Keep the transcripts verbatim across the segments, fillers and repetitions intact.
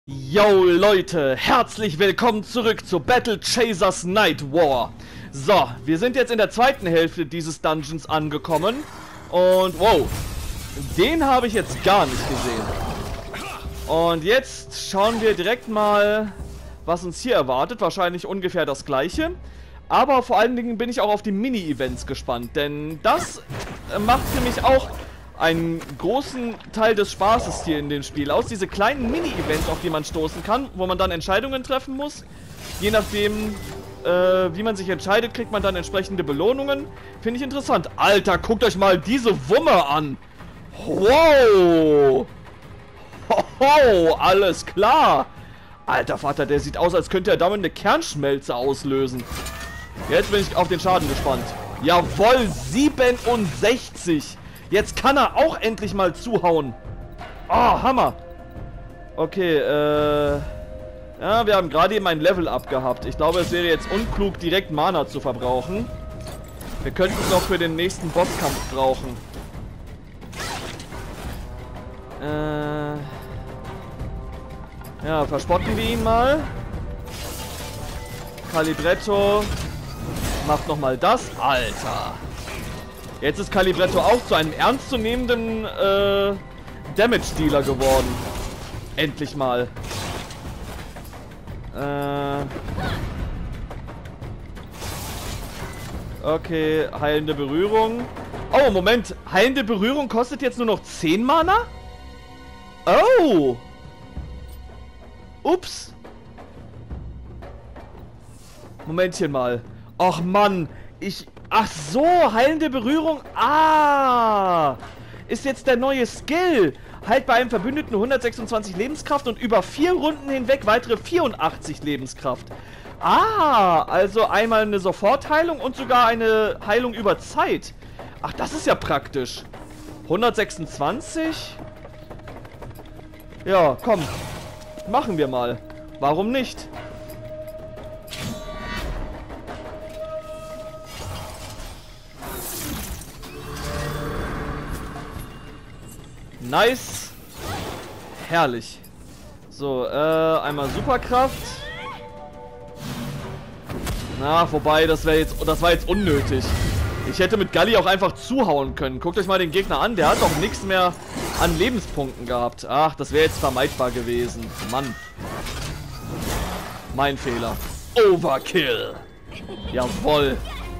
Yo Leute, herzlich willkommen zurück zu Battle Chasers Night War. So, wir sind jetzt in der zweiten Hälfte dieses Dungeons angekommen. Und wow, den habe ich jetzt gar nicht gesehen. Und jetzt schauen wir direkt mal, was uns hier erwartet. Wahrscheinlich ungefähr das gleiche. Aber vor allen Dingen bin ich auch auf die Mini-Events gespannt. Denn das macht für mich auch einen großen Teil des Spaßes hier in dem Spiel aus. Diese kleinen Mini-Events, auf die man stoßen kann, wo man dann Entscheidungen treffen muss. Je nachdem, äh, wie man sich entscheidet, kriegt man dann entsprechende Belohnungen. Finde ich interessant. Alter, guckt euch mal diese Wumme an. Wow. Hoho, alles klar. Alter Vater, der sieht aus, als könnte er damit eine Kernschmelze auslösen. Jetzt bin ich auf den Schaden gespannt. Jawohl, siebenundsechzig. Jetzt kann er auch endlich mal zuhauen. Oh, Hammer. Okay, äh... ja, wir haben gerade eben ein Level-Up gehabt. Ich glaube, es wäre jetzt unklug, direkt Mana zu verbrauchen. Wir könnten es noch für den nächsten Bosskampf brauchen. Äh... Ja, verspotten wir ihn mal. Calibretto macht nochmal das. Alter. Jetzt ist Calibretto auch zu einem ernstzunehmenden äh, Damage-Dealer geworden. Endlich mal. Äh. Okay, heilende Berührung. Oh, Moment. Heilende Berührung kostet jetzt nur noch zehn Mana? Oh. Ups. Momentchen mal. Och Mann. Ich... Ach so, heilende Berührung. Ah. Ist jetzt der neue Skill. Halt bei einem Verbündeten hundertsechsundzwanzig Lebenskraft und über vier Runden hinweg weitere vierundachtzig Lebenskraft. Ah, also einmal eine Sofortheilung und sogar eine Heilung über Zeit. Ach, das ist ja praktisch. hundertsechsundzwanzig? Ja, komm. Machen wir mal. Warum nicht? Nice. Herrlich. So, äh, einmal Superkraft. Na, wobei, das wäre jetzt, das war jetzt unnötig. Ich hätte mit Galli auch einfach zuhauen können. Guckt euch mal den Gegner an, der hat doch nichts mehr an Lebenspunkten gehabt. Ach, das wäre jetzt vermeidbar gewesen. Mann. Mein Fehler. Overkill. Jawohl.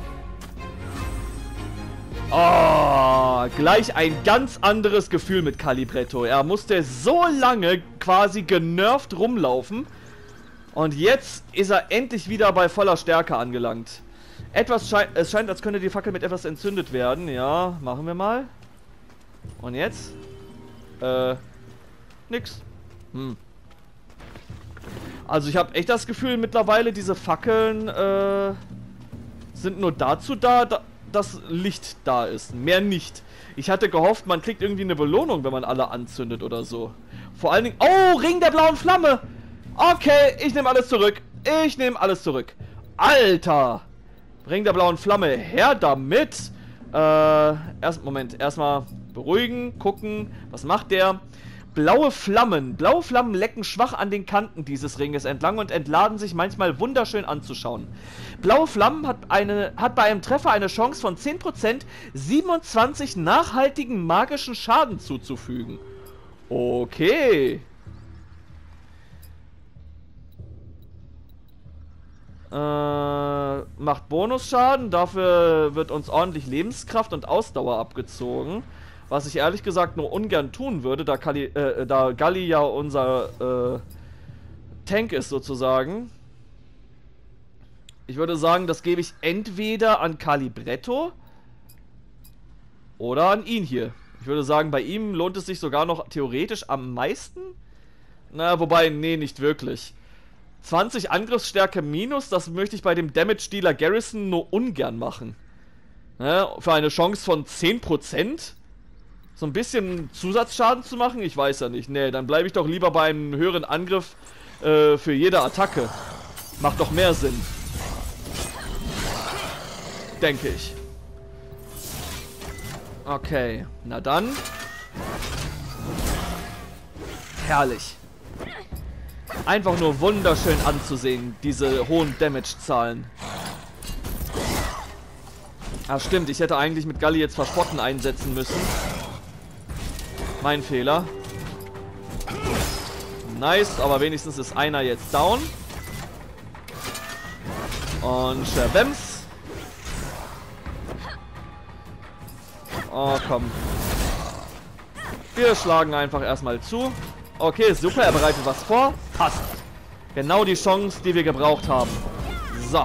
Oh, gleich ein ganz anderes Gefühl mit Calibretto. Er musste so lange quasi genervt rumlaufen. Und jetzt ist er endlich wieder bei voller Stärke angelangt. Etwas scheint, es scheint, als könnte die Fackel mit etwas entzündet werden. Ja, machen wir mal. Und jetzt? Äh, nix. Hm. Also ich habe echt das Gefühl mittlerweile, diese Fackeln, äh, sind nur dazu da, da dass Licht da ist. Mehr nicht. Ich hatte gehofft, man kriegt irgendwie eine Belohnung, wenn man alle anzündet oder so. Vor allen Dingen... Oh, Ring der blauen Flamme! Okay, ich nehme alles zurück. Ich nehme alles zurück. Alter! Ring der blauen Flamme, her damit! Äh, erst, Moment, erstmal beruhigen, gucken. Was macht der? Blaue Flammen. Blaue Flammen lecken schwach an den Kanten dieses Ringes entlang und entladen sich manchmal wunderschön anzuschauen. Blaue Flammen hat, eine, hat bei einem Treffer eine Chance von zehn Prozent, siebenundzwanzig nachhaltigen magischen Schaden zuzufügen. Okay. Äh, macht Bonusschaden, dafür wird uns ordentlich Lebenskraft und Ausdauer abgezogen. Was ich ehrlich gesagt nur ungern tun würde, da, Kali, äh, da Galli ja unser äh, Tank ist sozusagen. Ich würde sagen, das gebe ich entweder an Calibretto oder an ihn hier. Ich würde sagen, bei ihm lohnt es sich sogar noch theoretisch am meisten. Na, wobei, nee, nicht wirklich. zwanzig Angriffsstärke minus, das möchte ich bei dem Damage-Dealer Garrison nur ungern machen. Ne, für eine Chance von zehn Prozent? So ein bisschen Zusatzschaden zu machen? Ich weiß ja nicht. Nee, dann bleibe ich doch lieber bei einem höheren Angriff äh, für jede Attacke. Macht doch mehr Sinn. Denke ich. Okay, na dann. Herrlich. Einfach nur wunderschön anzusehen, diese hohen Damage-Zahlen. Ah, stimmt, ich hätte eigentlich mit Galli jetzt Verspotten einsetzen müssen. Mein Fehler. Nice, aber wenigstens ist einer jetzt down. Und Scherbems. Oh, komm. Wir schlagen einfach erstmal zu. Okay, super, er bereitet was vor. Passt. Genau die Chance, die wir gebraucht haben. So.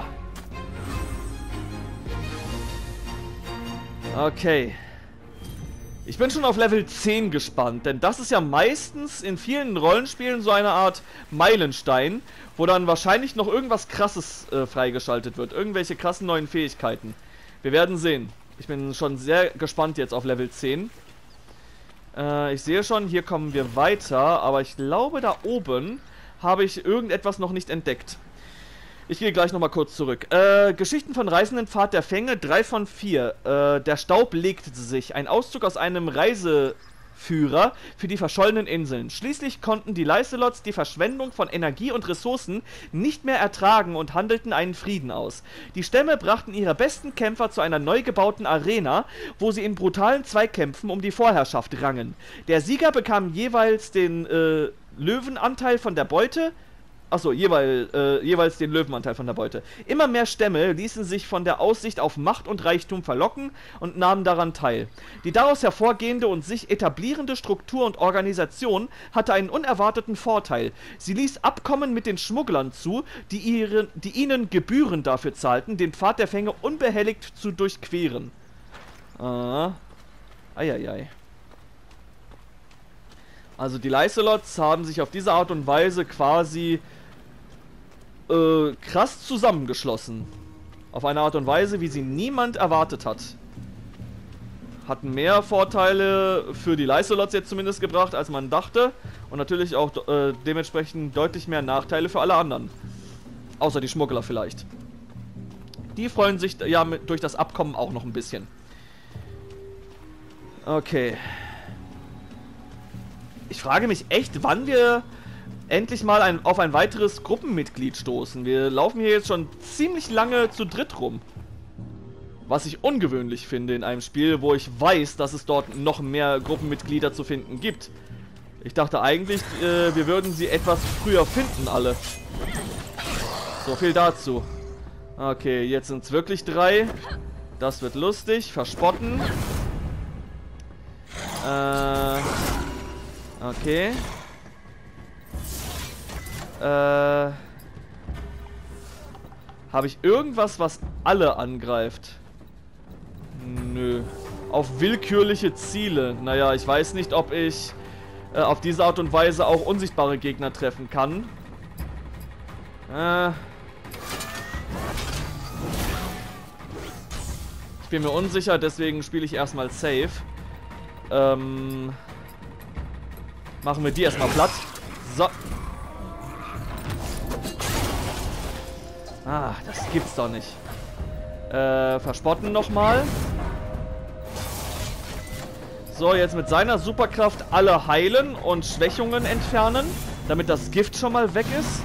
Okay. Ich bin schon auf Level zehn gespannt, denn das ist ja meistens in vielen Rollenspielen so eine Art Meilenstein, wo dann wahrscheinlich noch irgendwas Krasses äh, freigeschaltet wird. Irgendwelche krassen neuen Fähigkeiten. Wir werden sehen. Ich bin schon sehr gespannt jetzt auf Level zehn. Äh, ich sehe schon, hier kommen wir weiter, aber ich glaube, da oben habe ich irgendetwas noch nicht entdeckt. Ich gehe gleich nochmal kurz zurück. Äh, Geschichten von Reisenden, Pfad der Fänge, drei von vier. Äh, der Staub legt sich. Ein Auszug aus einem Reiseführer für die verschollenen Inseln. Schließlich konnten die Lancelots die Verschwendung von Energie und Ressourcen nicht mehr ertragen und handelten einen Frieden aus. Die Stämme brachten ihre besten Kämpfer zu einer neu gebauten Arena, wo sie in brutalen Zweikämpfen um die Vorherrschaft rangen. Der Sieger bekam jeweils den äh, Löwenanteil von der Beute. Achso, jeweil, äh, jeweils den Löwenanteil von der Beute. Immer mehr Stämme ließen sich von der Aussicht auf Macht und Reichtum verlocken und nahmen daran teil. Die daraus hervorgehende und sich etablierende Struktur und Organisation hatte einen unerwarteten Vorteil. Sie ließ Abkommen mit den Schmugglern zu, die, ihre, die ihnen Gebühren dafür zahlten, den Pfad der Fänge unbehelligt zu durchqueren. Ah. Eieiei. Also die Lancelots haben sich auf diese Art und Weise quasi äh, krass zusammengeschlossen. Auf eine Art und Weise, wie sie niemand erwartet hat. Hatten mehr Vorteile für die Lancelots jetzt zumindest gebracht, als man dachte. Und natürlich auch äh, dementsprechend deutlich mehr Nachteile für alle anderen. Außer die Schmuggler vielleicht. Die freuen sich ja mit, durch das Abkommen auch noch ein bisschen. Okay. Ich frage mich echt, wann wir endlich mal ein, auf ein weiteres Gruppenmitglied stoßen. Wir laufen hier jetzt schon ziemlich lange zu dritt rum. Was ich ungewöhnlich finde in einem Spiel, wo ich weiß, dass es dort noch mehr Gruppenmitglieder zu finden gibt. Ich dachte eigentlich, äh, wir würden sie etwas früher finden, alle. So viel dazu. Okay, jetzt sind es wirklich drei. Das wird lustig. Verspotten. Äh... Okay. Äh. Habe ich irgendwas, was alle angreift? Nö. Auf willkürliche Ziele. Naja, ich weiß nicht, ob ich äh, auf diese Art und Weise auch unsichtbare Gegner treffen kann. Äh. Ich bin mir unsicher, deswegen spiele ich erstmal safe. Ähm. Machen wir die erstmal platt. So. Ah, das gibt's doch nicht. Äh, verspotten nochmal. So, jetzt mit seiner Superkraft alle heilen und Schwächungen entfernen, damit das Gift schon mal weg ist.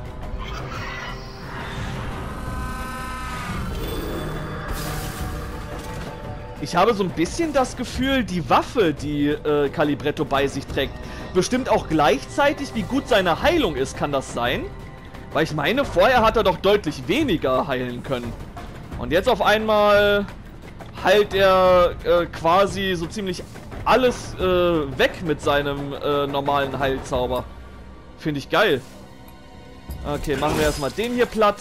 Ich habe so ein bisschen das Gefühl, die Waffe, die äh, Calibretto bei sich trägt, bestimmt auch gleichzeitig, wie gut seine Heilung ist. Kann das sein? Weil ich meine, vorher hat er doch deutlich weniger heilen können. Und jetzt auf einmal heilt er äh, quasi so ziemlich alles äh, weg mit seinem äh, normalen Heilzauber. Finde ich geil. Okay, machen wir erstmal den hier platt.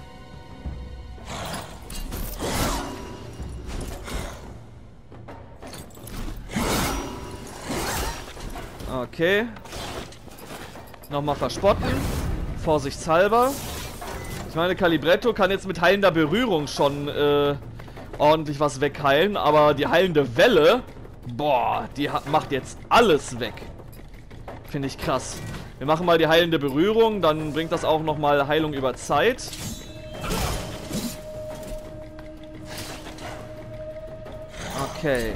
Okay. Nochmal verspotten. Vorsichtshalber. Ich meine, Calibretto kann jetzt mit heilender Berührung schon äh, ordentlich was wegheilen, aber die heilende Welle, boah, die hat, macht jetzt alles weg. Finde ich krass. Wir machen mal die heilende Berührung, dann bringt das auch nochmal Heilung über Zeit. Okay.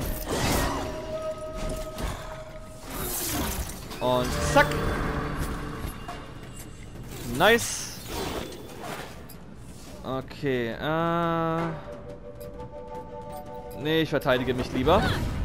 Und zack. nice. Okay, äh... Nee, ich verteidige mich lieber.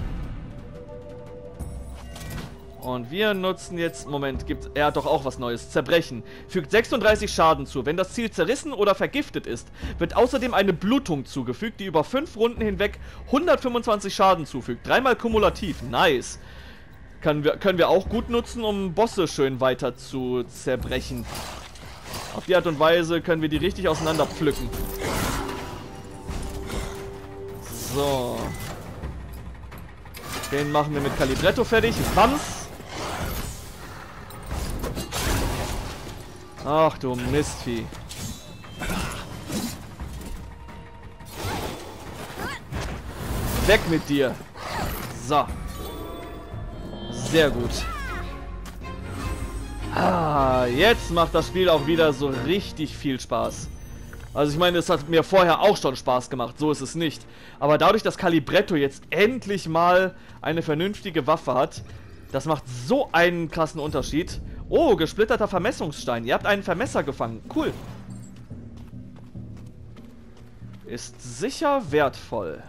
Und wir nutzen jetzt... Moment, gibt er hat doch auch was Neues. Zerbrechen. Fügt sechsunddreißig Schaden zu. Wenn das Ziel zerrissen oder vergiftet ist, wird außerdem eine Blutung zugefügt, die über fünf Runden hinweg hundertfünfundzwanzig Schaden zufügt. Dreimal kumulativ. Nice. Können wir, können wir auch gut nutzen, um Bosse schön weiter zu zerbrechen. Auf die Art und Weise können wir die richtig auseinander pflücken. So. Den machen wir mit Calibretto fertig. Wams. Ach du Mistvieh. Weg mit dir. So. Sehr gut. Ah, jetzt macht das Spiel auch wieder so richtig viel Spaß. Also ich meine, es hat mir vorher auch schon Spaß gemacht, so ist es nicht. Aber dadurch, dass Calibretto jetzt endlich mal eine vernünftige Waffe hat, das macht so einen krassen Unterschied. Oh, gesplitterter Vermessungsstein. Ihr habt einen Vermesser gefangen. Cool. Ist sicher wertvoll.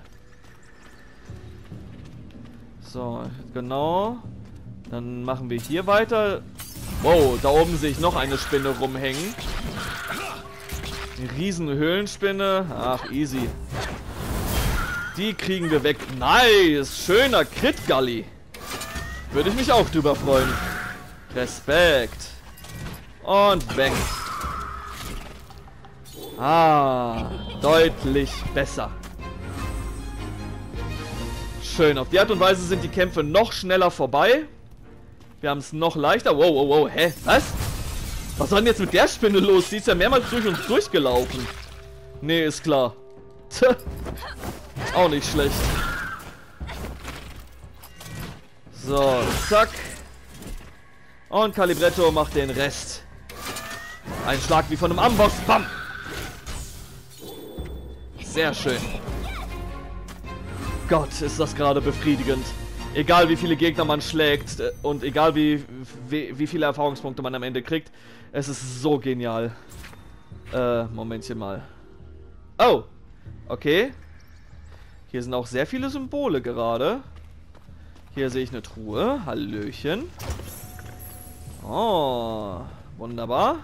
So, genau. Dann machen wir hier weiter. Wow, da oben sehe ich noch eine Spinne rumhängen. Eine riesen Höhlenspinne. Ach, easy. Die kriegen wir weg. Nice. Schöner Crit-Galli. Würde ich mich auch drüber freuen. Respekt. Und weg. Ah, deutlich besser. Schön. Auf die Art und Weise sind die Kämpfe noch schneller vorbei. Wir haben es noch leichter. Wow, wow, wow. Hä? Was? Was war denn jetzt mit der Spinne los? Die ist ja mehrmals durch uns durchgelaufen. Nee, ist klar. Tja. Auch nicht schlecht. So, zack. Und Calibretto macht den Rest. Ein Schlag wie von einem Amboss. Bam! Sehr schön. Gott, ist das gerade befriedigend. Egal wie viele Gegner man schlägt und egal wie, wie, wie viele Erfahrungspunkte man am Ende kriegt, es ist so genial. Äh, Momentchen mal. Oh, okay. Hier sind auch sehr viele Symbole gerade. Hier sehe ich eine Truhe. Hallöchen. Oh, wunderbar.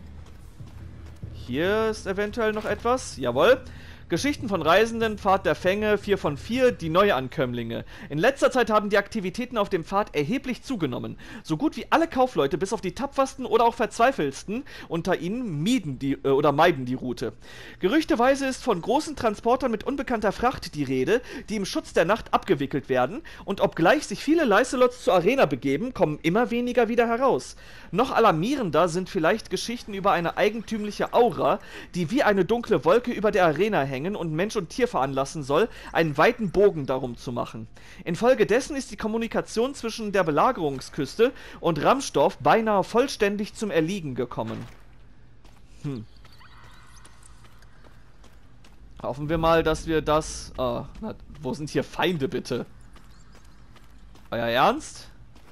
Hier ist eventuell noch etwas. Jawohl. Geschichten von Reisenden, Pfad der Fänge, vier von vier, die Neuankömmlinge. In letzter Zeit haben die Aktivitäten auf dem Pfad erheblich zugenommen. So gut wie alle Kaufleute, bis auf die tapfersten oder auch verzweifelsten unter ihnen, mieden die, äh, oder meiden die Route. Gerüchteweise ist von großen Transportern mit unbekannter Fracht die Rede, die im Schutz der Nacht abgewickelt werden, und obgleich sich viele Leicelots zur Arena begeben, kommen immer weniger wieder heraus. Noch alarmierender sind vielleicht Geschichten über eine eigentümliche Aura, die wie eine dunkle Wolke über der Arena hängt und Mensch und Tier veranlassen soll, einen weiten Bogen darum zu machen. Infolgedessen ist die Kommunikation zwischen der Belagerungsküste und Ramsdorf beinahe vollständig zum Erliegen gekommen. Hm. Hoffen wir mal, dass wir das... Ah, na, wo sind hier Feinde, bitte? Euer Ernst?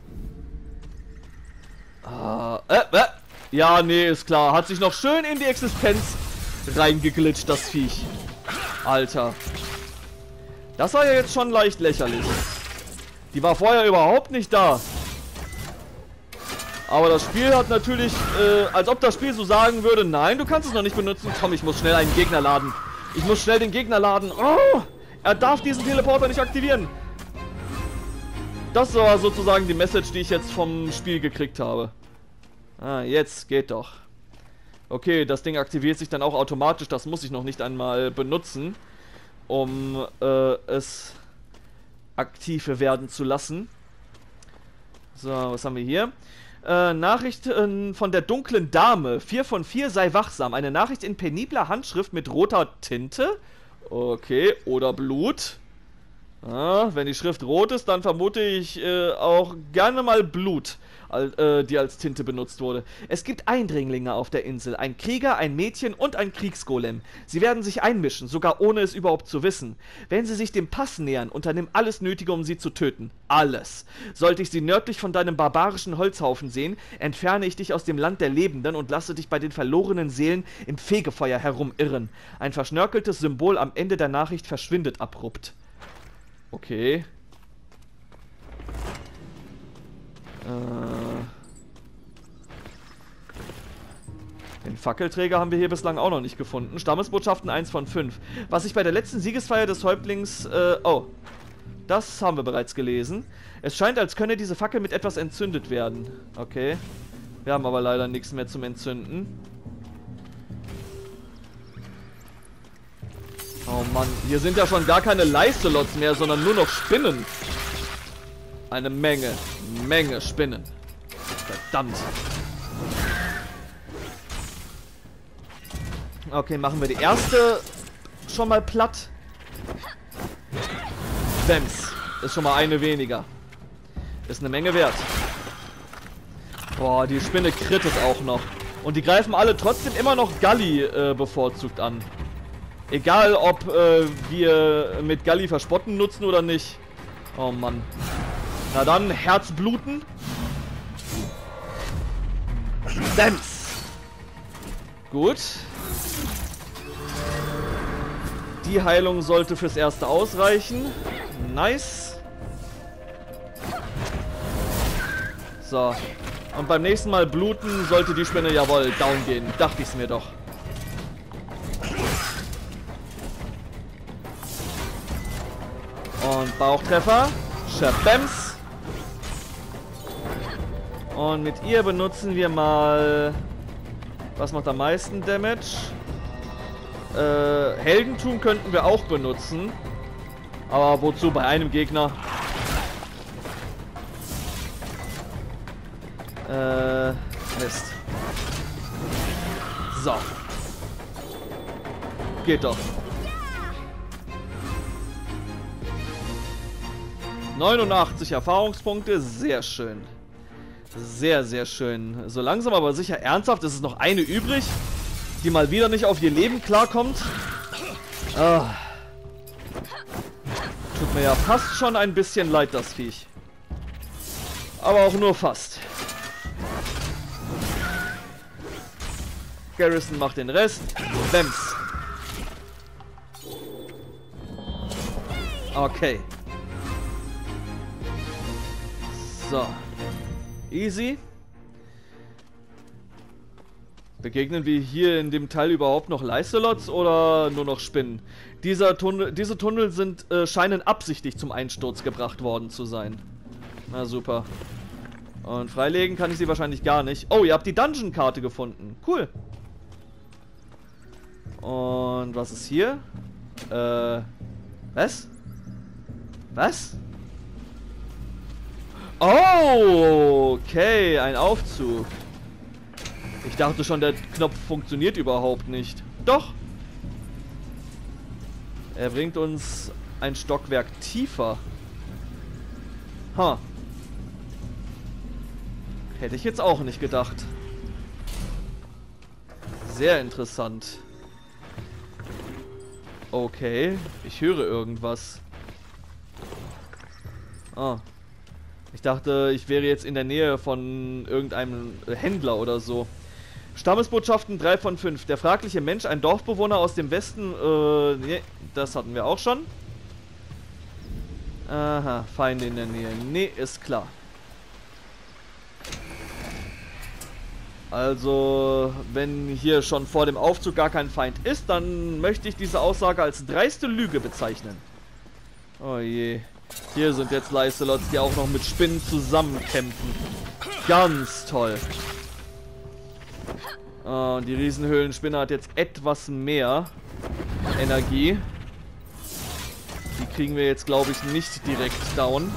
Ah, äh, äh. Ja, nee, ist klar. Hat sich noch schön in die Existenz reingeglitscht, das Viech. Alter. Das war ja jetzt schon leicht lächerlich. Die war vorher überhaupt nicht da. Aber das Spiel hat natürlich, äh, als ob das Spiel so sagen würde, nein, du kannst es noch nicht benutzen. Komm, ich muss schnell einen Gegner laden. Ich muss schnell den Gegner laden. Oh, er darf diesen Teleporter nicht aktivieren. Das war sozusagen die Message, die ich jetzt vom Spiel gekriegt habe. Ah, jetzt geht doch. Okay, das Ding aktiviert sich dann auch automatisch. Das muss ich noch nicht einmal benutzen, um äh, es aktiv werden zu lassen. So, was haben wir hier? Äh, Nachricht äh, von der dunklen Dame. vier von vier, sei wachsam. Eine Nachricht in penibler Handschrift mit roter Tinte. Okay, oder Blut. Ah, wenn die Schrift rot ist, dann vermute ich äh, auch gerne mal Blut, al äh, die als Tinte benutzt wurde. Es gibt Eindringlinge auf der Insel. Ein Krieger, ein Mädchen und ein Kriegsgolem. Sie werden sich einmischen, sogar ohne es überhaupt zu wissen. Wenn sie sich dem Pass nähern, unternimm alles Nötige, um sie zu töten. Alles. Sollte ich sie nördlich von deinem barbarischen Holzhaufen sehen, entferne ich dich aus dem Land der Lebenden und lasse dich bei den verlorenen Seelen im Fegefeuer herumirren. Ein verschnörkeltes Symbol am Ende der Nachricht verschwindet abrupt. Okay. Äh. Den Fackelträger haben wir hier bislang auch noch nicht gefunden. Stammesbotschaften eins von fünf. Was ich bei der letzten Siegesfeier des Häuptlings... Äh, oh. Das haben wir bereits gelesen. Es scheint, als könne diese Fackel mit etwas entzündet werden. Okay. Wir haben aber leider nichts mehr zum Entzünden. Oh Mann, hier sind ja schon gar keine Leicelots mehr, sondern nur noch Spinnen. Eine Menge, Menge Spinnen. Verdammt. Okay, machen wir die erste schon mal platt. Bems. Ist schon mal eine weniger. Ist eine Menge wert. Boah, die Spinne krittet auch noch. Und die greifen alle trotzdem immer noch Galli äh, bevorzugt an. Egal, ob äh, wir mit Galli Verspotten nutzen oder nicht. Oh Mann. Na dann, Herzbluten. Dams. Gut. Die Heilung sollte fürs Erste ausreichen. Nice. So. Und beim nächsten Mal bluten sollte die Spinne, jawohl, down gehen. Dachte ich's mir doch. Und Bauchtreffer. Shabems. Und mit ihr benutzen wir mal... Was macht am meisten Damage? Äh, Heldentum könnten wir auch benutzen. Aber wozu bei einem Gegner? Äh, Mist. So. Geht doch. neunundachtzig Erfahrungspunkte, sehr schön. Sehr, sehr schön. So langsam aber sicher ernsthaft, ist es noch eine übrig, die mal wieder nicht auf ihr Leben klarkommt. Ah. Tut mir ja fast schon ein bisschen leid, das Viech. Aber auch nur fast. Garrison macht den Rest. Bems. Okay. So. Easy. Begegnen wir hier in dem Teil überhaupt noch Leicelots oder nur noch Spinnen? Dieser Tunnel, diese Tunnel sind, äh, scheinen absichtlich zum Einsturz gebracht worden zu sein. Na super. Und freilegen kann ich sie wahrscheinlich gar nicht. Oh, ihr habt die Dungeon-Karte gefunden. Cool. Und was ist hier? Äh, was? Was? Oh, okay, ein Aufzug. Ich dachte schon, der Knopf funktioniert überhaupt nicht. Doch. Er bringt uns ein Stockwerk tiefer. Ha. Huh. Hätte ich jetzt auch nicht gedacht. Sehr interessant. Okay, ich höre irgendwas. Ah. Ich dachte, ich wäre jetzt in der Nähe von irgendeinem Händler oder so. Stammesbotschaften drei von fünf. Der fragliche Mensch, ein Dorfbewohner aus dem Westen. Äh, nee, das hatten wir auch schon. Aha, Feinde in der Nähe. Nee, ist klar. Also, wenn hier schon vor dem Aufzug gar kein Feind ist, dann möchte ich diese Aussage als dreiste Lüge bezeichnen. Oh je. Hier sind jetzt Leicelots, die auch noch mit Spinnen zusammenkämpfen. Ganz toll. Oh, die Riesenhöhlenspinne hat jetzt etwas mehr Energie. Die kriegen wir jetzt, glaube ich, nicht direkt down.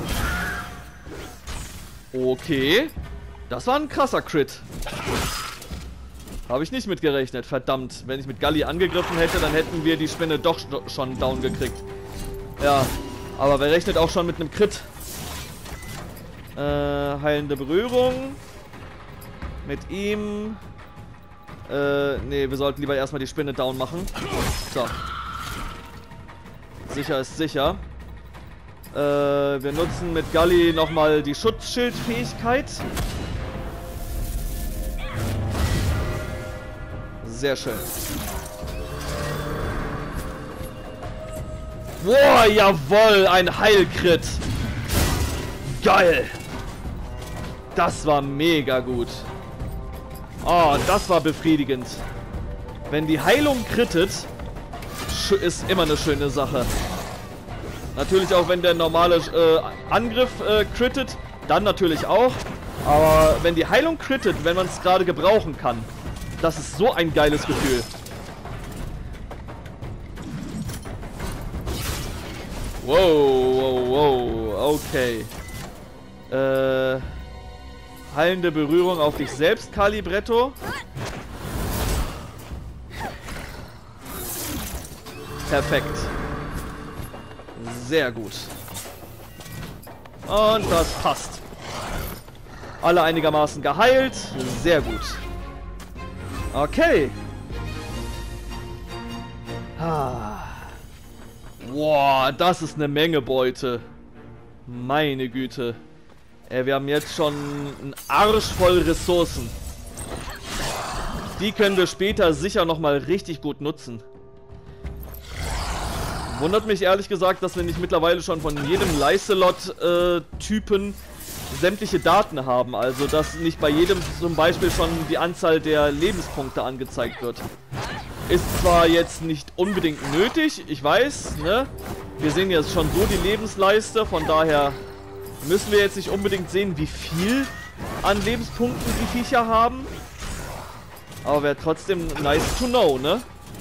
Okay. Das war ein krasser Crit. Habe ich nicht mitgerechnet, verdammt. Wenn ich mit Galli angegriffen hätte, dann hätten wir die Spinne doch schon down gekriegt. Ja. Aber wer rechnet auch schon mit einem Crit? Äh, heilende Berührung. Mit ihm. Äh, nee, wir sollten lieber erstmal die Spinne down machen. So. Sicher ist sicher. Äh, wir nutzen mit Gully nochmal die Schutzschildfähigkeit. Sehr schön. Boah, jawohl, ein Heilcrit. Geil. Das war mega gut. Oh, das war befriedigend. Wenn die Heilung crittet, ist immer eine schöne Sache. Natürlich auch, wenn der normale äh, Angriff äh, crittet, dann natürlich auch. Aber wenn die Heilung crittet, wenn man es gerade gebrauchen kann, das ist so ein geiles Gefühl. Wow, wow, wow, okay. Äh, heilende Berührung auf dich selbst, Calibretto. Perfekt. Sehr gut. Und das passt. Alle einigermaßen geheilt. Sehr gut. Okay. Ah. Boah, das ist eine Menge Beute. Meine Güte. Ey, wir haben jetzt schon einen Arsch voll Ressourcen. Die können wir später sicher nochmal richtig gut nutzen. Wundert mich ehrlich gesagt, dass wir nicht mittlerweile schon von jedem Leicelot-Typen äh, sämtliche Daten haben. Also, dass nicht bei jedem zum Beispiel schon die Anzahl der Lebenspunkte angezeigt wird. Ist zwar jetzt nicht unbedingt nötig, ich weiß, ne? Wir sehen jetzt schon so die Lebensleiste, von daher müssen wir jetzt nicht unbedingt sehen, wie viel an Lebenspunkten die Viecher haben. Aber wäre trotzdem nice to know, ne?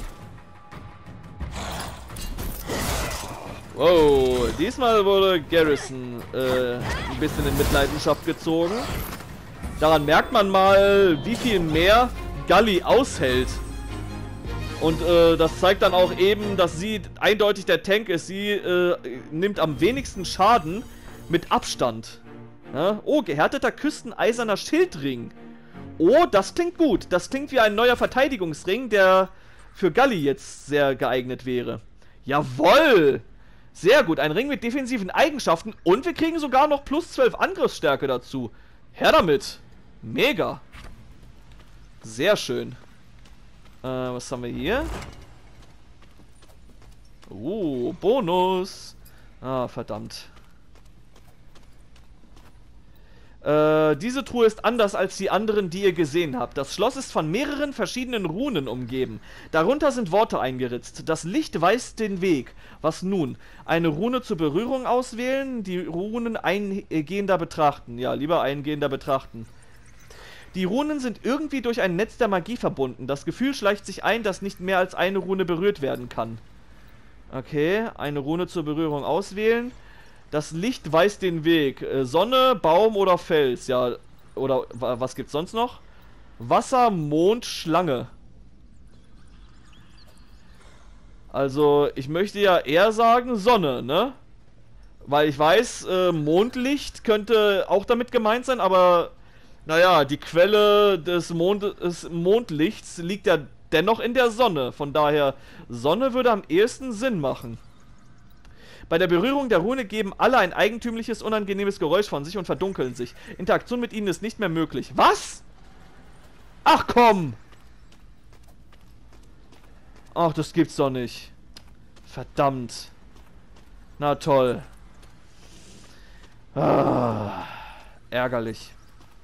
Wow, diesmal wurde Garrison äh, ein bisschen in Mitleidenschaft gezogen. Daran merkt man mal, wie viel mehr Gully aushält. Und äh, das zeigt dann auch eben, dass sie eindeutig der Tank ist. Sie äh, nimmt am wenigsten Schaden mit Abstand. Ja? Oh, gehärteter küsteneiserner Schildring. Oh, das klingt gut. Das klingt wie ein neuer Verteidigungsring, der für Gully jetzt sehr geeignet wäre. Jawoll! Sehr gut, ein Ring mit defensiven Eigenschaften und wir kriegen sogar noch plus zwölf Angriffsstärke dazu. Her damit. Mega. Sehr schön. Äh, was haben wir hier? Oh, Bonus. Ah, verdammt. Äh, diese Truhe ist anders als die anderen, die ihr gesehen habt. Das Schloss ist von mehreren verschiedenen Runen umgeben. Darunter sind Worte eingeritzt. Das Licht weist den Weg. Was nun? Eine Rune zur Berührung auswählen? Die Runen eingehender betrachten. Ja, lieber eingehender betrachten. Die Runen sind irgendwie durch ein Netz der Magie verbunden. Das Gefühl schleicht sich ein, dass nicht mehr als eine Rune berührt werden kann. Okay, eine Rune zur Berührung auswählen. Das Licht weist den Weg. Äh, Sonne, Baum oder Fels. Ja, oder was gibt's sonst noch? Wasser, Mond, Schlange. Also, ich möchte ja eher sagen Sonne, ne? Weil ich weiß, äh, Mondlicht könnte auch damit gemeint sein, aber naja, die Quelle des, Mond des Mondlichts liegt ja dennoch in der Sonne. Von daher, Sonne würde am ehesten Sinn machen. Bei der Berührung der Rune geben alle ein eigentümliches, unangenehmes Geräusch von sich und verdunkeln sich. Interaktion mit ihnen ist nicht mehr möglich. Was? Ach komm! Ach, das gibt's doch nicht. Verdammt. Na toll. Ah, ärgerlich.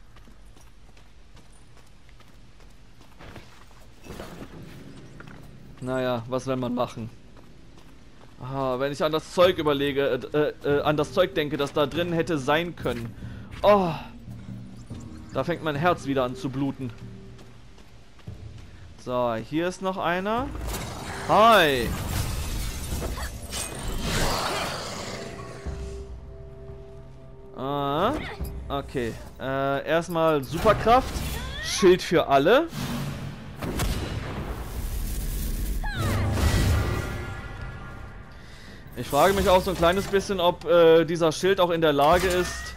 Naja, was will man machen? Ah, wenn ich an das Zeug überlege, äh, äh, an das Zeug denke, das da drin hätte sein können. Oh, da fängt mein Herz wieder an zu bluten. So, hier ist noch einer. Hi. Ah, okay. Äh, erstmal Superkraft. Schild für alle. Ich frage mich auch so ein kleines bisschen, ob äh, dieser Schild auch in der Lage ist,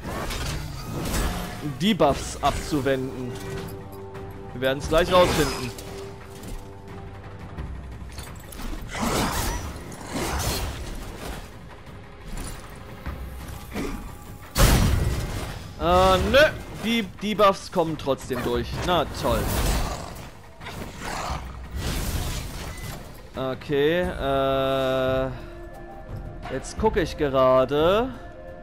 Debuffs abzuwenden. Wir werden es gleich rausfinden. Äh, nö. Die Debuffs kommen trotzdem durch. Na toll. Okay, äh... jetzt gucke ich gerade.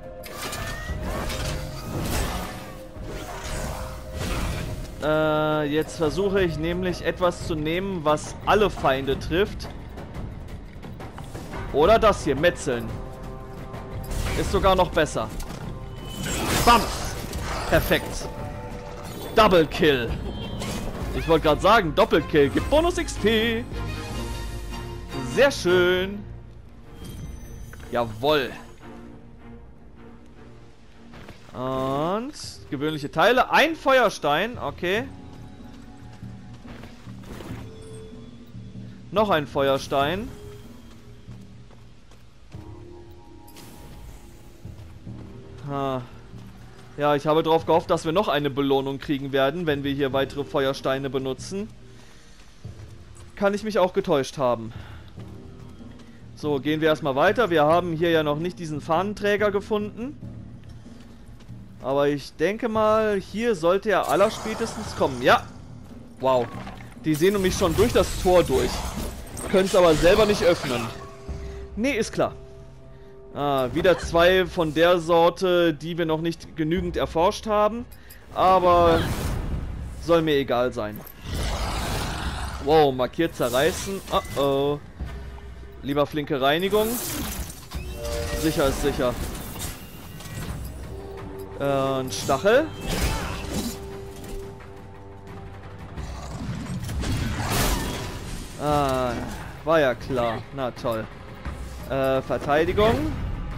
Äh, jetzt versuche ich nämlich etwas zu nehmen, was alle Feinde trifft. Oder das hier, Metzeln. Ist sogar noch besser. Bam! Perfekt. Double Kill. Ich wollte gerade sagen, Doppelkill gibt Bonus X P. Sehr schön. Jawohl. Und gewöhnliche Teile. Ein Feuerstein. Okay. Noch ein Feuerstein. Ha. Ja, ich habe darauf gehofft, dass wir noch eine Belohnung kriegen werden, wenn wir hier weitere Feuersteine benutzen. Kann ich mich auch getäuscht haben. So, gehen wir erstmal weiter. Wir haben hier ja noch nicht diesen Fahnenträger gefunden. Aber ich denke mal, hier sollte er allerspätestens kommen. Ja. Wow. Die sehen mich schon durch das Tor durch. Können es aber selber nicht öffnen. Nee, ist klar. Ah, wieder zwei von der Sorte, die wir noch nicht genügend erforscht haben. Aber soll mir egal sein. Wow, markiert zerreißen. Oh oh. Lieber flinke Reinigung. Sicher ist sicher. Äh, ein Stachel. Ah, war ja klar. Na toll. Äh, Verteidigung.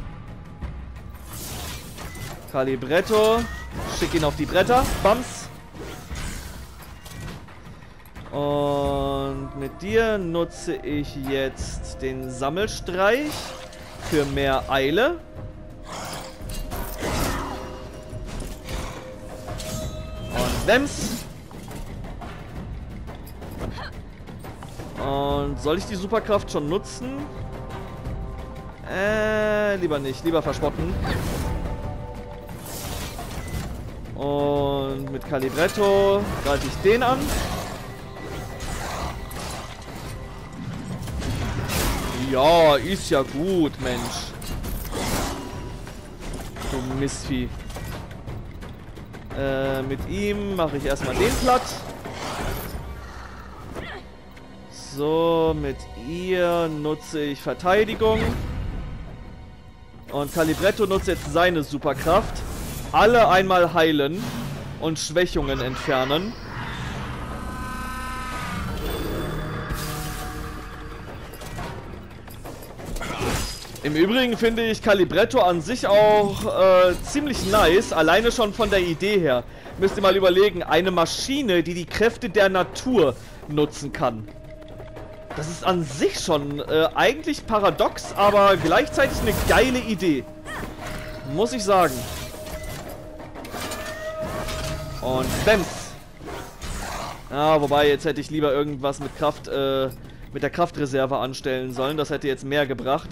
Calibretto. Schick ihn auf die Bretter. Bams. Und mit dir nutze ich jetzt den Sammelstreich für mehr Eile. Und Lems. Und soll ich die Superkraft schon nutzen? Äh, lieber nicht. Lieber verspotten. Und mit Calibretto greife ich den an. Ja, ist ja gut, Mensch. Du Mistvieh. Äh, mit ihm mache ich erstmal den platt. So, mit ihr nutze ich Verteidigung. Und Calibretto nutzt jetzt seine Superkraft. Alle einmal heilen und Schwächungen entfernen. Im Übrigen finde ich Calibretto an sich auch äh, ziemlich nice, alleine schon von der Idee her. Müsst ihr mal überlegen, eine Maschine, die die Kräfte der Natur nutzen kann. Das ist an sich schon äh, eigentlich paradox, aber gleichzeitig eine geile Idee. Muss ich sagen. Und Bams. Ja, wobei, jetzt hätte ich lieber irgendwas mit Kraft, äh, mit der Kraftreserve anstellen sollen. Das hätte jetzt mehr gebracht.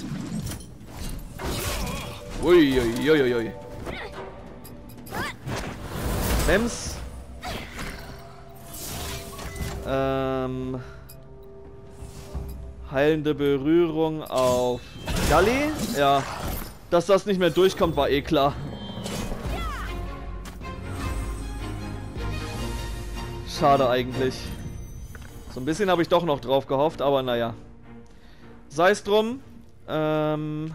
Uiuiuiui. Bams. Ähm... Heilende Berührung auf Galli. Ja, dass das nicht mehr durchkommt, war eh klar. Schade eigentlich. So ein bisschen habe ich doch noch drauf gehofft, aber naja. Sei es drum. Ähm...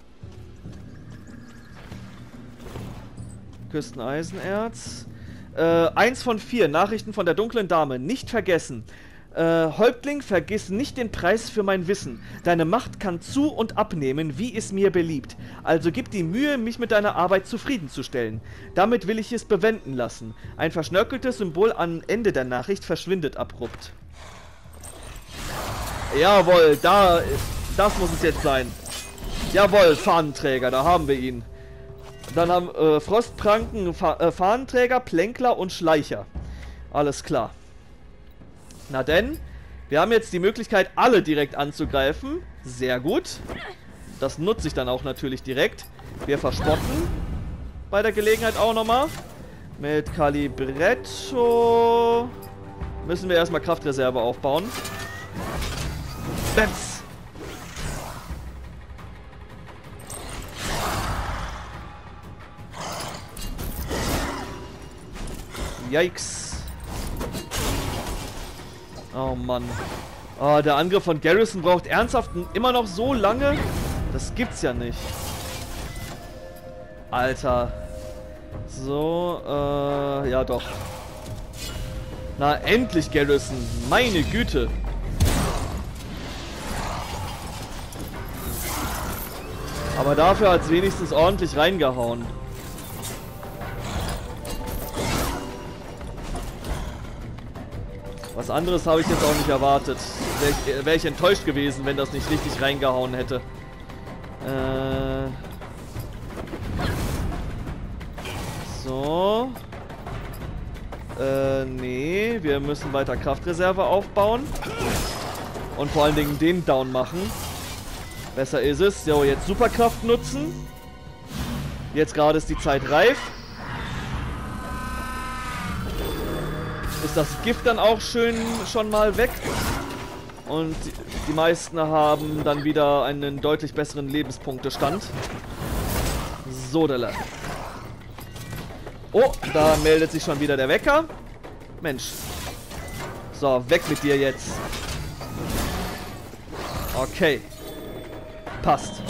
Küsteneisenerz. Äh, eins von vier. Nachrichten von der dunklen Dame. Nicht vergessen. Äh, Häuptling, vergiss nicht den Preis für mein Wissen. Deine Macht kann zu- und abnehmen, wie es mir beliebt. Also gib die Mühe, mich mit deiner Arbeit zufriedenzustellen. Damit will ich es bewenden lassen. Ein verschnörkeltes Symbol am Ende der Nachricht verschwindet abrupt. Jawohl, da, das muss es jetzt sein. Jawohl, Fahnenträger, da haben wir ihn. Dann haben äh, Frostpranken, Fa äh, Fahnenträger, Plänkler und Schleicher. Alles klar. Na denn, wir haben jetzt die Möglichkeit, alle direkt anzugreifen. Sehr gut. Das nutze ich dann auch natürlich direkt. Wir verspotten bei der Gelegenheit auch nochmal. Mit Calibretto müssen wir erstmal Kraftreserve aufbauen. Bams! Yikes. Oh Mann. Oh, der Angriff von Garrison braucht ernsthaft immer noch so lange? Das gibt's ja nicht. Alter. So, äh, ja doch. Na, endlich Garrison. Meine Güte. Aber dafür hat es wenigstens ordentlich reingehauen. Was anderes habe ich jetzt auch nicht erwartet. Wäre ich, wär ich enttäuscht gewesen, wenn das nicht richtig reingehauen hätte. Äh... So. Äh, nee. Wir müssen weiter Kraftreserve aufbauen. Und vor allen Dingen den down machen. Besser ist es. So, jetzt Superkraft nutzen. Jetzt gerade ist die Zeit reif. Ist das Gift dann auch schön schon mal weg. Und die meisten haben dann wieder einen deutlich besseren Lebenspunktestand. So, Delle. Oh, da meldet sich schon wieder der Wecker. Mensch. So, weg mit dir jetzt. Okay. Passt.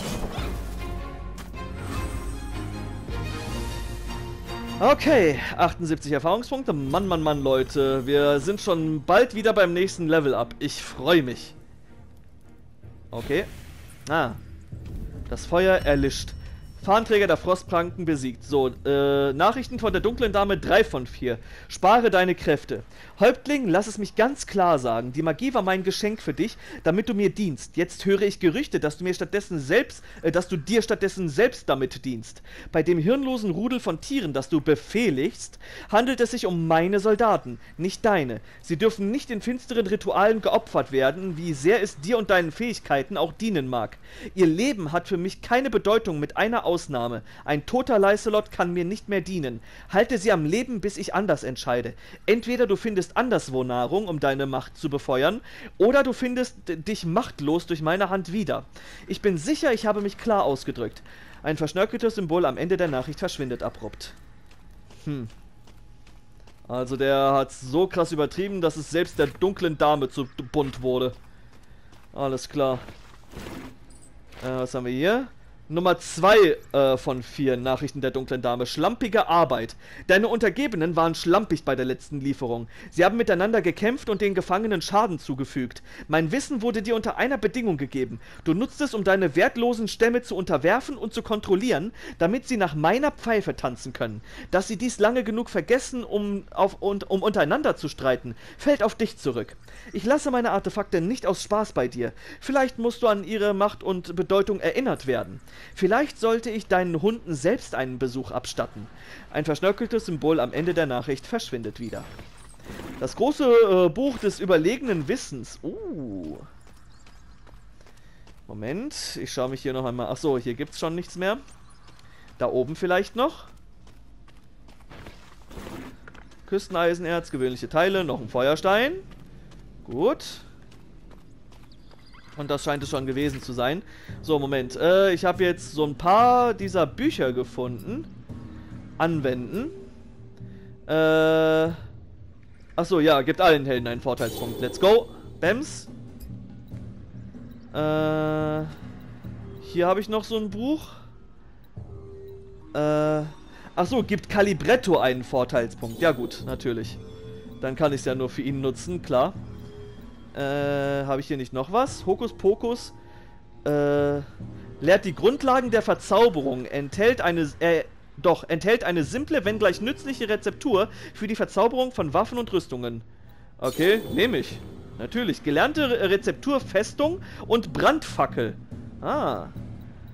Okay, achtundsiebzig Erfahrungspunkte. Mann, Mann, Mann, Leute. Wir sind schon bald wieder beim nächsten Level-Up. Ich freue mich. Okay. Ah. Das Feuer erlischt. Fahnenträger der Frostpranken besiegt. So, äh, Nachrichten von der dunklen Dame drei von vier. Spare deine Kräfte. Häuptling, lass es mich ganz klar sagen. Die Magie war mein Geschenk für dich, damit du mir dienst. Jetzt höre ich Gerüchte, dass du mir stattdessen selbst, äh, dass du dir stattdessen selbst damit dienst. Bei dem hirnlosen Rudel von Tieren, das du befehligst, handelt es sich um meine Soldaten, nicht deine. Sie dürfen nicht in finsteren Ritualen geopfert werden, wie sehr es dir und deinen Fähigkeiten auch dienen mag. Ihr Leben hat für mich keine Bedeutung mit einer Ausnahme. Ein toter Lycelot kann mir nicht mehr dienen. Halte sie am Leben, bis ich anders entscheide. Entweder du findest anderswo Nahrung, um deine Macht zu befeuern, oder du findest dich machtlos durch meine Hand wieder. Ich bin sicher, ich habe mich klar ausgedrückt. Ein verschnörkeltes Symbol am Ende der Nachricht verschwindet abrupt. Hm. Also der hat so krass übertrieben, dass es selbst der dunklen Dame zu bunt wurde. Alles klar. Äh, was haben wir hier? Nummer zwei äh, von vier Nachrichten der dunklen Dame. Schlampige Arbeit. Deine Untergebenen waren schlampig bei der letzten Lieferung. Sie haben miteinander gekämpft und den Gefangenen Schaden zugefügt. Mein Wissen wurde dir unter einer Bedingung gegeben. Du nutzt es, um deine wertlosen Stämme zu unterwerfen und zu kontrollieren, damit sie nach meiner Pfeife tanzen können. Dass sie dies lange genug vergessen, um, auf, und, um untereinander zu streiten, fällt auf dich zurück. Ich lasse meine Artefakte nicht aus Spaß bei dir. Vielleicht musst du an ihre Macht und Bedeutung erinnert werden. Vielleicht sollte ich deinen Hunden selbst einen Besuch abstatten. Ein verschnörkeltes Symbol am Ende der Nachricht verschwindet wieder. Das große äh, Buch des überlegenen Wissens. Uh. Moment, ich schaue mich hier noch einmal... Achso, hier gibt es schon nichts mehr. Da oben vielleicht noch. Küsteneisenerz, gewöhnliche Teile, noch ein Feuerstein. Gut. Und das scheint es schon gewesen zu sein. So, Moment. Äh, ich habe jetzt so ein paar dieser Bücher gefunden. Anwenden. Äh. Achso, ja, gibt allen Helden einen Vorteilspunkt. Let's go. Bams. Äh. Hier habe ich noch so ein Buch. Äh. Achso, gibt Calibretto einen Vorteilspunkt. Ja gut, natürlich. Dann kann ich es ja nur für ihn nutzen, klar. Äh, habe ich hier nicht noch was? Hokuspokus. Äh, lehrt die Grundlagen der Verzauberung. Enthält eine, äh, doch, enthält eine simple, wenngleich nützliche Rezeptur für die Verzauberung von Waffen und Rüstungen. Okay, nehme ich. Natürlich. Gelernte Re Rezeptur Festung und Brandfackel. Ah.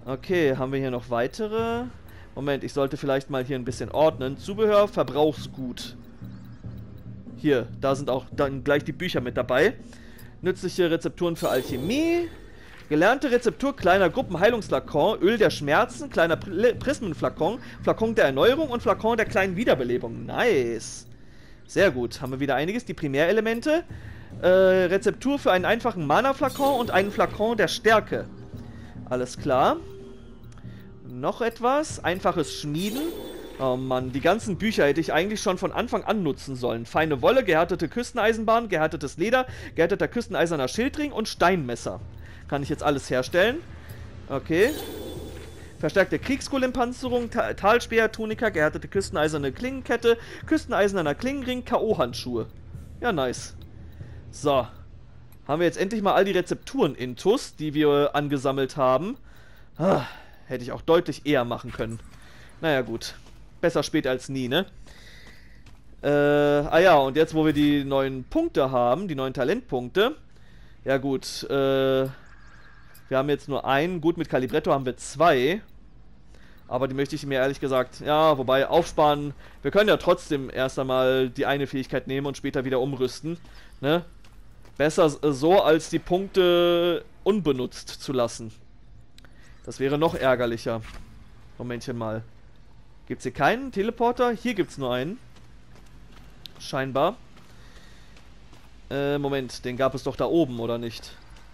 Okay, haben wir hier noch weitere? Moment, ich sollte vielleicht mal hier ein bisschen ordnen. Zubehör, Verbrauchsgut. Hier, da sind auch dann gleich die Bücher mit dabei. Nützliche Rezepturen für Alchemie. Gelernte Rezeptur kleiner Gruppenheilungsflakon, Öl der Schmerzen, kleiner Pr Prismenflakon, Flakon der Erneuerung und Flakon der kleinen Wiederbelebung. Nice. Sehr gut. Haben wir wieder einiges. Die Primärelemente. Äh, Rezeptur für einen einfachen Mana-Flakon und einen Flakon der Stärke. Alles klar. Noch etwas. Einfaches Schmieden. Oh Mann, die ganzen Bücher hätte ich eigentlich schon von Anfang an nutzen sollen. Feine Wolle, gehärtete Küsteneisenbahn, gehärtetes Leder, gehärteter küsteneiserner Schildring und Steinmesser. Kann ich jetzt alles herstellen. Okay. Verstärkte Kriegskulimpanzerung, Ta Talspeer, Tunika, gehärtete küsteneiserne Klingenkette, küsteneiserner Klingenring, K O-Handschuhe. Ja, nice. So. Haben wir jetzt endlich mal all die Rezepturen intus, die wir angesammelt haben. Ah, hätte ich auch deutlich eher machen können. Naja, gut. Besser spät als nie, ne? Äh, ah ja, und jetzt, wo wir die neuen Punkte haben, die neuen Talentpunkte. Ja gut, äh... wir haben jetzt nur einen. Gut, mit Calibretto haben wir zwei. Aber die möchte ich mir ehrlich gesagt... Ja, wobei, aufsparen... Wir können ja trotzdem erst einmal die eine Fähigkeit nehmen und später wieder umrüsten. Ne? Besser so, als die Punkte unbenutzt zu lassen. Das wäre noch ärgerlicher. Momentchen mal. Gibt es hier keinen Teleporter? Hier gibt es nur einen. Scheinbar. Äh, Moment. Den gab es doch da oben, oder nicht?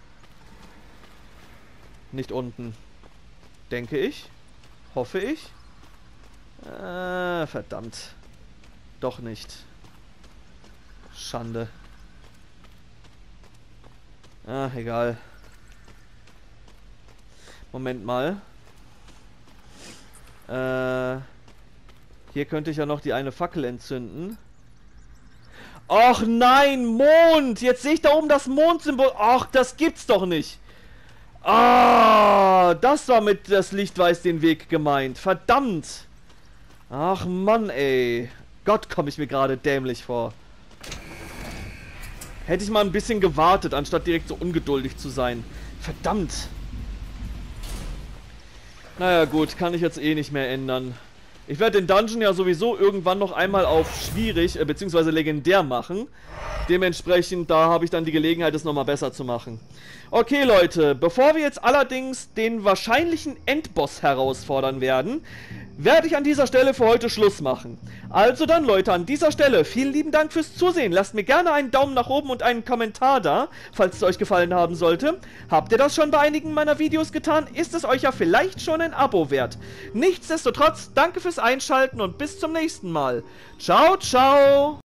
Nicht unten. Denke ich. Hoffe ich. Äh, verdammt. Doch nicht. Schande. Ah, egal. Moment mal. Äh, hier könnte ich ja noch die eine Fackel entzünden. Och nein, Mond! Jetzt sehe ich da oben das Mondsymbol. Ach, das gibt's doch nicht. Ah, das war mit das Licht weiß den Weg gemeint. Verdammt. Ach Mann, ey. Gott, komme ich mir gerade dämlich vor. Hätte ich mal ein bisschen gewartet, anstatt direkt so ungeduldig zu sein. Verdammt. Naja gut, kann ich jetzt eh nicht mehr ändern. Ich werde den Dungeon ja sowieso irgendwann noch einmal auf schwierig, äh, beziehungsweise legendär machen. Dementsprechend, da habe ich dann die Gelegenheit, es nochmal besser zu machen. Okay, Leute, bevor wir jetzt allerdings den wahrscheinlichen Endboss herausfordern werden, werde ich an dieser Stelle für heute Schluss machen. Also dann, Leute, an dieser Stelle vielen lieben Dank fürs Zusehen. Lasst mir gerne einen Daumen nach oben und einen Kommentar da, falls es euch gefallen haben sollte. Habt ihr das schon bei einigen meiner Videos getan? Ist es euch ja vielleicht schon ein Abo wert. Nichtsdestotrotz, danke fürs Einschalten und bis zum nächsten Mal. Ciao, ciao!